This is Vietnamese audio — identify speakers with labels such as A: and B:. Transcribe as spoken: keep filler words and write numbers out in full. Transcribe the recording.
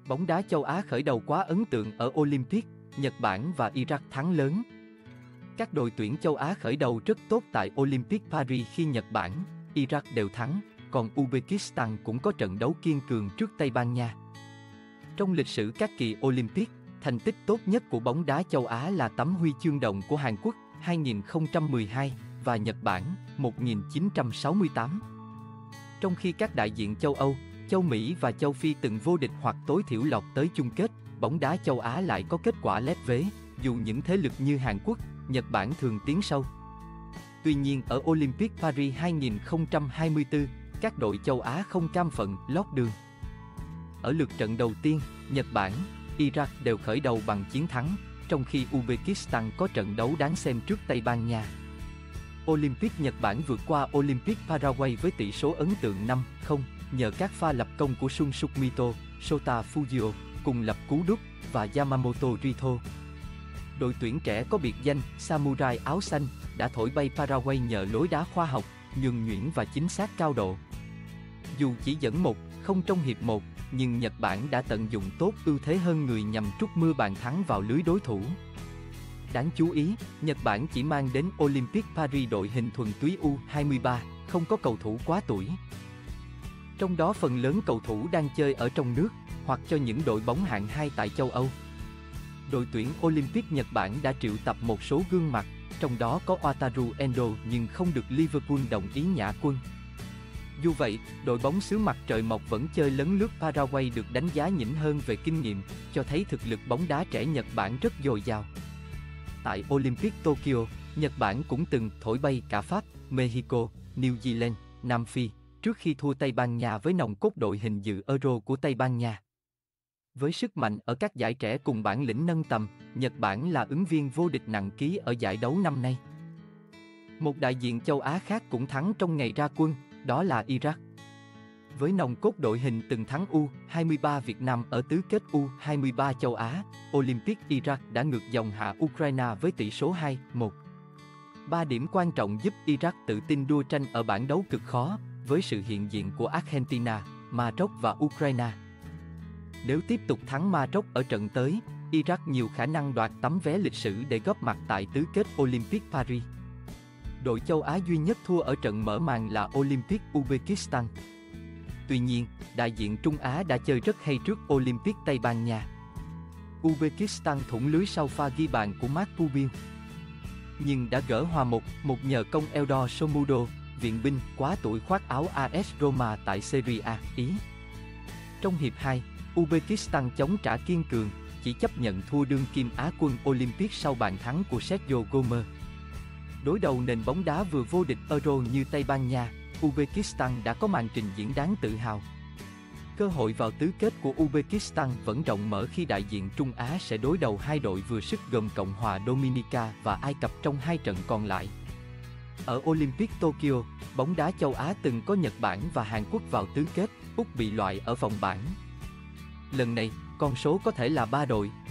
A: Bóng đá châu Á khởi đầu quá ấn tượng ở Olympic, Nhật Bản và Iraq thắng lớn. Các đội tuyển châu Á khởi đầu rất tốt tại Olympic Paris khi Nhật Bản, Iraq đều thắng, còn Uzbekistan cũng có trận đấu kiên cường trước Tây Ban Nha. Trong lịch sử các kỳ Olympic, thành tích tốt nhất của bóng đá châu Á là tấm huy chương đồng của Hàn Quốc hai nghìn không trăm mười hai và Nhật Bản một nghìn chín trăm sáu mươi tám. Trong khi các đại diện châu Âu, châu Mỹ và châu Phi từng vô địch hoặc tối thiểu lọt tới chung kết, bóng đá châu Á lại có kết quả lép vế, dù những thế lực như Hàn Quốc, Nhật Bản thường tiến sâu. Tuy nhiên ở Olympic Paris hai nghìn không trăm hai mươi tư, các đội châu Á không cam phận lót đường. Ở lượt trận đầu tiên, Nhật Bản, Iraq đều khởi đầu bằng chiến thắng, trong khi Uzbekistan có trận đấu đáng xem trước Tây Ban Nha. Olympic Nhật Bản vượt qua Olympic Paraguay với tỷ số ấn tượng năm không nhờ các pha lập công của Shun Sukmito, Shota Fujio, cùng lập cú đúp, và Yamamoto Rito. Đội tuyển trẻ có biệt danh Samurai áo xanh đã thổi bay Paraguay nhờ lối đá khoa học, nhuần nhuyễn và chính xác cao độ. Dù chỉ dẫn một không trong hiệp một, nhưng Nhật Bản đã tận dụng tốt ưu thế hơn người nhằm trút mưa bàn thắng vào lưới đối thủ. Đáng chú ý, Nhật Bản chỉ mang đến Olympic Paris đội hình thuần túy U hai mươi ba, không có cầu thủ quá tuổi. Trong đó phần lớn cầu thủ đang chơi ở trong nước, hoặc cho những đội bóng hạng hai tại châu Âu. Đội tuyển Olympic Nhật Bản đã triệu tập một số gương mặt, trong đó có Wataru Endo nhưng không được Liverpool đồng ý nhả quân. Dù vậy, đội bóng xứ mặt trời mọc vẫn chơi lấn lướt Paraguay được đánh giá nhỉnh hơn về kinh nghiệm, cho thấy thực lực bóng đá trẻ Nhật Bản rất dồi dào. Tại Olympic Tokyo, Nhật Bản cũng từng thổi bay cả Pháp, Mexico, New Zealand, Nam Phi, trước khi thua Tây Ban Nha với nòng cốt đội hình dự Euro của Tây Ban Nha. Với sức mạnh ở các giải trẻ cùng bản lĩnh nâng tầm, Nhật Bản là ứng viên vô địch nặng ký ở giải đấu năm nay. Một đại diện châu Á khác cũng thắng trong ngày ra quân, đó là Iraq. Với nòng cốt đội hình từng thắng U hai mươi ba Việt Nam ở tứ kết U hai mươi ba châu Á, Olympic Iraq đã ngược dòng hạ Ukraine với tỷ số hai một. Ba điểm quan trọng giúp Iraq tự tin đua tranh ở bảng đấu cực khó, với sự hiện diện của Argentina, Maroc và Ukraine. Nếu tiếp tục thắng Maroc ở trận tới, Iraq nhiều khả năng đoạt tấm vé lịch sử để góp mặt tại tứ kết Olympic Paris. Đội châu Á duy nhất thua ở trận mở màn là Olympic Uzbekistan. Tuy nhiên, đại diện Trung Á đã chơi rất hay trước Olympic Tây Ban Nha. Uzbekistan thủng lưới sau pha ghi bàn của Mark Rubio, nhưng đã gỡ hòa một một nhờ công Eldor Somudo, viện binh quá tuổi khoác áo a ét Roma tại Serie A, Ý. Trong hiệp hai, Uzbekistan chống trả kiên cường, chỉ chấp nhận thua đương kim Á quân Olympic sau bàn thắng của Sergio Gomes. Đối đầu nền bóng đá vừa vô địch Euro như Tây Ban Nha, Uzbekistan đã có màn trình diễn đáng tự hào. Cơ hội vào tứ kết của Uzbekistan vẫn rộng mở khi đại diện Trung Á sẽ đối đầu hai đội vừa sức gồm Cộng hòa Dominica và Ai Cập trong hai trận còn lại. Ở Olympic Tokyo, bóng đá châu Á từng có Nhật Bản và Hàn Quốc vào tứ kết, Úc bị loại ở vòng bảng. Lần này, con số có thể là ba đội.